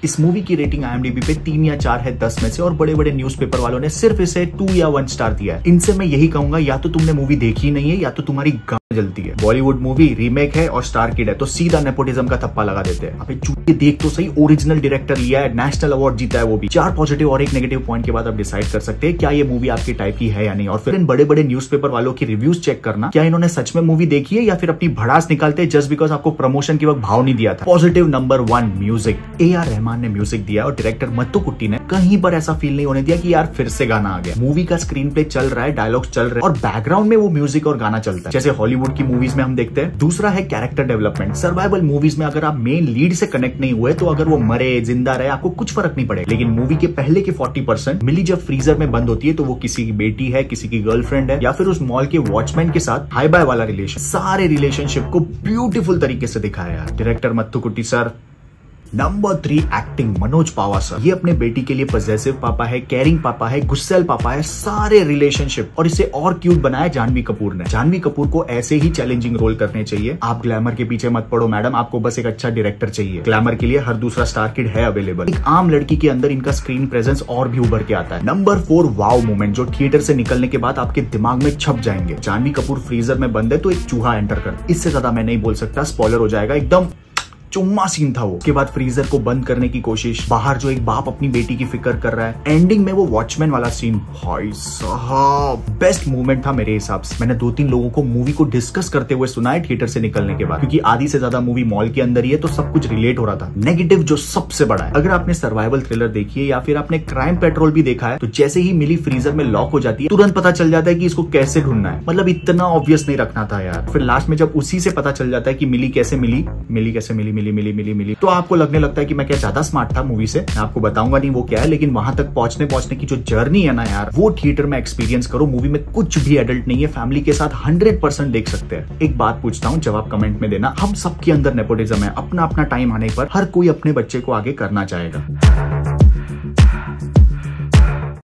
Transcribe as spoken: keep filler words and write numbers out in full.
इस मूवी की rating IMDb पे तीन या चार है दस में से और बड़े बड़े न्यूज़पेपर वालों ने सिर्फ इसे टू या वन स्टार दिया है। इनसे मैं यही कहूंगा, या तो तुमने मूवी देखी नहीं है या तो तुम्हारी गांड जलती है। बॉलीवुड मूवी रीमेक है और स्टार किड है तो सीधा नेपोटिज्म का थप्पा लगा देते हैं। अबे चूतिए देख तो सही, ओरिजिनल डायरेक्टर लिया है, नेशनल अवार्ड जीता है वो भी। चार पॉजिटिव और एक नेगेटिव पॉइंट के बाद आप डिसाइड कर सकते हैं क्या ये मूवी आपके टाइप की है या नहीं। और फिर इन बड़े बड़े न्यूज़पेपर वालों की रिव्यूज चेक करना, क्या इन्होंने सच में मूवी देखी है या फिर अपनी भड़ास निकालते हैं जस्ट बिकॉज आपको प्रमोशन के वक्त भाव नहीं दिया था। Positive number one, music. A R Rahman ने म्यूजिक दिया और डायरेक्टर मत्तू कुट्टी ने कहीं पर ऐसा फील नहीं होने दिया कि यार फिर से गाना आ गया। मूवी का स्क्रीन प्ले चल रहा है, डायलॉग्स चल रहे हैं और बैकग्राउंड में वो म्यूजिक और गाना चलता है जैसे हॉलीवुड की मूवीज में हम देखते हैं। दूसरा है कैरेक्टर डेवलपमेंट। सर्वाइवल मूवीज में अगर आप मेन लीड से कनेक्ट नहीं हुए तो अगर वो मरे जिंदा रहे आपको कुछ फर्क नहीं पड़ेगा, लेकिन मूवी के पहले के फोर्टी परसेंट मिली जब फ्रीजर में बंद होती है तो वो किसी की बेटी है, किसी की गर्लफ्रेंड है या फिर उस मॉल के वॉचमैन के साथ हाई बाय वाला रिलेशन, सारे रिलेशनशिप को ब्यूटीफुल तरीके से दिखाया है director Mathu Kutty sir. Number three, acting. Manoj Pahwa sir, ये अपने बेटी के लिए पॉजेसिव पापा है, केयरिंग पापा है, गुस्सैल पापा है, सारे रिलेशनशिप और इसे और क्यूट बनाया जानवी कपूर ने। जानवी कपूर को ऐसे ही चैलेंजिंग रोल करने चाहिए। आप ग्लैमर के पीछे मत पड़ो मैडम, आपको बस एक अच्छा डायरेक्टर चाहिए। ग्लैमर के लिए हर दूसरा स्टार किड है अवेलेबल। एक आम लड़की के अंदर इनका स्क्रीन प्रेजेंस और भी उभर के आता है। नंबर फोर, वाव मोमेंट, जो थिएटर से निकलने के बाद आपके दिमाग में छप जाएंगे। जानवी कपूर फ्रीजर में बंद है तो एक चूहा एंटर कर, इससे ज्यादा मैं नहीं बोल सकता, स्पॉइलर हो जाएगा। एकदम चुम्मा सीन था वो। उसके बाद फ्रीजर को बंद करने की कोशिश, बाहर जो एक बाप अपनी बेटी की फिक्र कर रहा है, एंडिंग में वो वॉचमैन वाला सीन, भाई साहब बेस्ट मूवमेंट था मेरे हिसाब से। मैंने दो तीन लोगों को मूवी को डिस्कस करते हुए सुना है थिएटर से निकलने के बाद, क्योंकि आधी से ज्यादा मूवी मॉल के अंदर ही है तो सब कुछ रिलेट हो रहा था। नेगेटिव जो सबसे बड़ा है, अगर आपने सर्वाइवल थ्रिलर देखी है या फिर आपने क्राइम पेट्रोल भी देखा है तो जैसे ही मिली फ्रीजर में लॉक हो जाती है तुरंत पता चल जाता है कि इसको कैसे ढूंढना है। मतलब इतना ऑब्वियस नहीं रखना था यार। फिर लास्ट में जब उसी से पता चल जाता है कि मिली कैसे मिली मिली कैसे मिली मिली मिली मिली मिली तो आपको लगने लगता है कि मैं क्या ज्यादा स्मार्ट था मूवी से। मैं आपको बताऊंगा नहीं वो क्या है, लेकिन वहां तक पहुंचने पहुंचने की जो जर्नी है ना यार, वो थिएटर में एक्सपीरियंस करो। मूवी में कुछ भी एडल्ट नहीं है, फैमिली के साथ हंड्रेड परसेंट देख सकते हैं। एक बात पूछता हूँ, जवाब कमेंट में देना। हम सबके अंदर नेपोटिज्म है, अपना अपना टाइम आने पर हर कोई अपने बच्चे को आगे करना चाहेगा।